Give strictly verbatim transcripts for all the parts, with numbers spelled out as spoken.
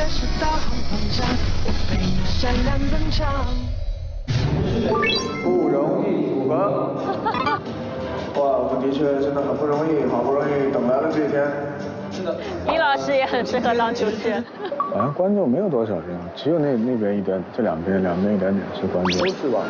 是导航方向，我陪你闪亮登场。 不容易组合。哇，我们的确真的很不容易，好不容易等来了这一天。是的。 李老师也很适合当主持人。 好像观众没有多少人，只有那那边一点，这两边两边一点点是观众。都是吧？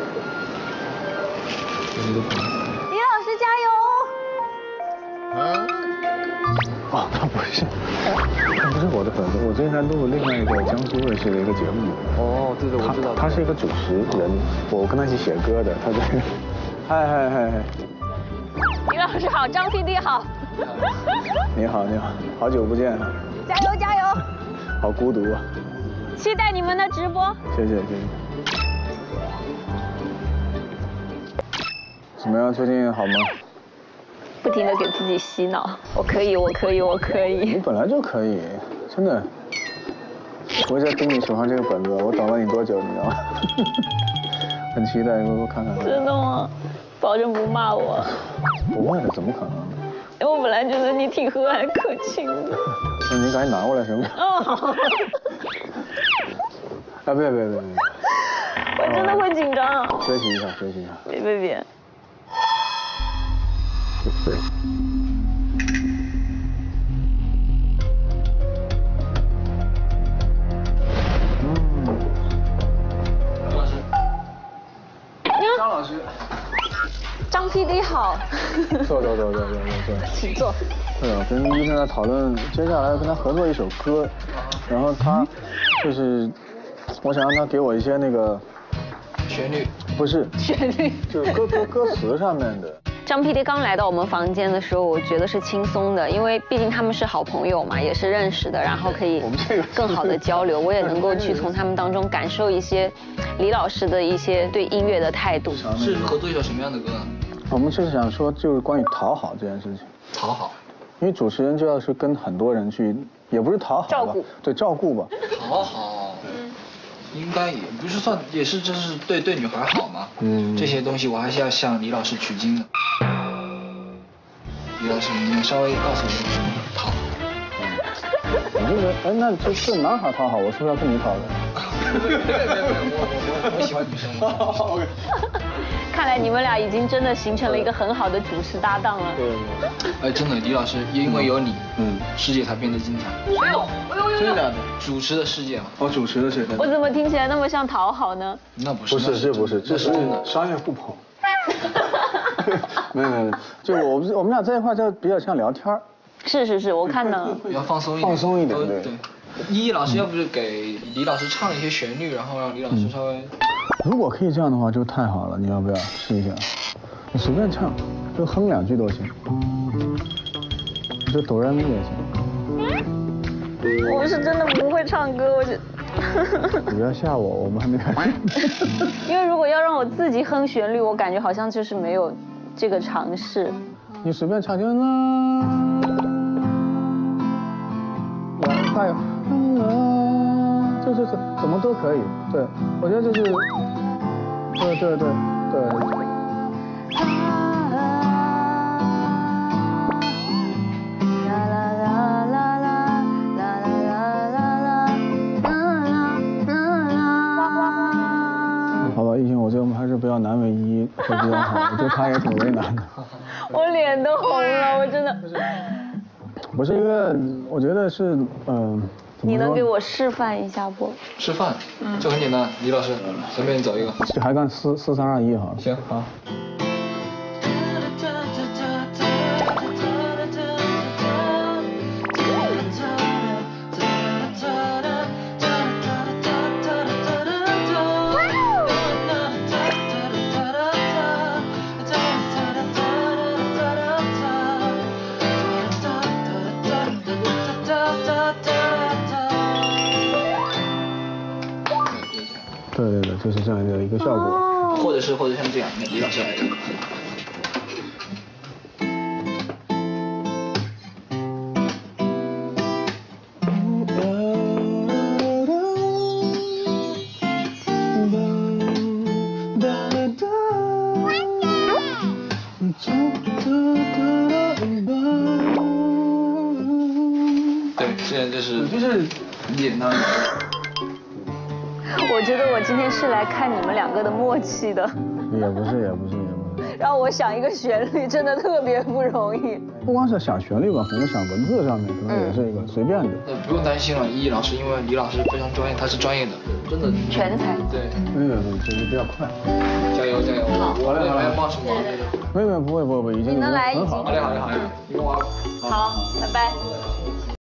李老师加油！ 啊？哦，他不是，他不是我的粉丝，我之前在录另外一个江苏卫视的一个节目。哦，对对，我知道。他是一个主持人，我跟他一起写歌的，他在。嗨嗨嗨嗨！ 李老师好，张 P D 好。 你好你好，好久不见。 加油加油！ 好孤独啊！ 期待你们的直播。 谢谢谢谢。怎么样？最近好吗？ 不停的给自己洗脑，我可以，我可以，我可以。 你本来就可以，真的。我在盯你手上这个本子，我等了你多久，你知道吗？很期待，给我看看。 真的吗？保证不骂我。 不会的，怎么可能？ 因为我本来觉得你挺和蔼可亲的。 那你赶紧拿过来行吗？哦，好。啊，别别别别！ 我真的会紧张。 学习一下，学习一下。 别别别！ 对。嗯。张老师。张老师。 张 P D 好。 坐坐坐坐坐坐坐。 请坐。 对啊，跟一正在讨论接下来要跟他合作一首歌，然后他就是，我想让他给我一些那个旋律， 不是旋律， 就是歌歌歌词上面的。 张 P D 刚来到我们房间的时候，我觉得是轻松的，因为毕竟他们是好朋友嘛，也是认识的，然后可以更好的交流，我也能够去从他们当中感受一些李老师的一些对音乐的态度。 是合作一首什么样的歌呢？ 我们就是想说，就是关于讨好这件事情。 讨好。 因为主持人就要是跟很多人去，也不是讨好吧， 照顾， 对，照顾吧。 讨好，应该也不是算，也是就是对对女孩好嘛。嗯，这些东西我还是要向李老师取经的。李老师，你能稍微告诉我怎么讨？ 你这个，哎，那这是男孩讨好，我是不是要跟你讨的？ 没有没有没有，我我我我喜欢女生。OK。 看来你们俩已经真的形成了一个很好的主持搭档了。 对。哎，真的，李老师，因为有你，嗯，世界才变得精彩。哎呦，哎呦呦！真的，主持的世界嘛。哦， 主持的世界。 我怎么听起来那么像讨好呢？ 那不是。 不是，这不是，这是商业互捧。没有没有，就我们我们俩在一块就比较像聊天。 是是是，我看到了。 比较放松一点。 放松一点，对。 依依老师，要不是给李老师唱一些旋律，然后让李老师稍微。 如果可以这样的话，就太好了。你要不要试一下？你随便唱，就哼两句都行。就哆来咪也行。 我是真的不会唱歌，我就。 你不要吓我，我们还没开始。 因为如果要让我自己哼旋律，我感觉好像就是没有这个尝试。 你随便唱就啦，还有啦，这这这怎么都可以。对，我觉得就是，对对对对。好吧，艺兴，我觉得我们还是不要难为依依会比较好，我觉得她也挺为难的。 我脸都红了，我真的。 不是一个，我觉得是，嗯、呃。 你能给我示范一下不？ 示范，嗯，就很简单，李老师随便走一个， 就还干四四三二一好了。 行，好。 对对对，就是这样的一个效果， 或者是或者像这样，李老师来一个。对，现在就是就是演呢？ 我觉得我今天是来看你们两个的默契的。 也不是，也不是，也不是。 让我想一个旋律，真的特别不容易。 不光是想旋律吧，可能想文字上面，可能也是一个随便的。 呃，不用担心了，依依老师，因为李老师非常专业，他是专业的，真的全才。 对。 没有，其实比较快。 加油加油！我来来帮什么？ 没有没有，不会不会不会，已经你能来已经好嘞好嘞好嘞，你跟我。 好，拜拜。